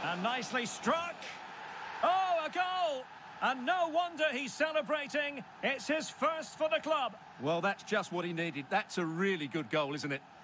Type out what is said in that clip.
And nicely struck. Oh, a goal! And no wonder he's celebrating. It's his first for the club. Well, that's just what he needed. That's a really good goal, isn't it?